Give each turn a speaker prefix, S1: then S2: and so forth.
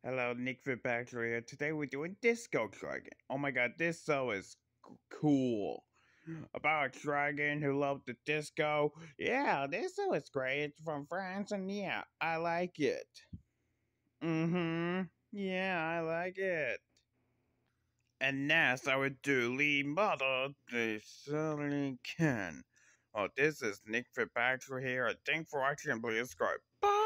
S1: Hello, Nick Fitzpatrick here. Today we're doing Disco Dragon. Oh my god, this show is cool. About a dragon who loved the disco. Yeah, this show is great. It's from France and yeah, I like it. Mm-hmm. Yeah, I like it. And next I would do Lee Mother, they certainly can. Oh, this is Nick Fitzpatrick here. Thanks for watching and please subscribe. Bye!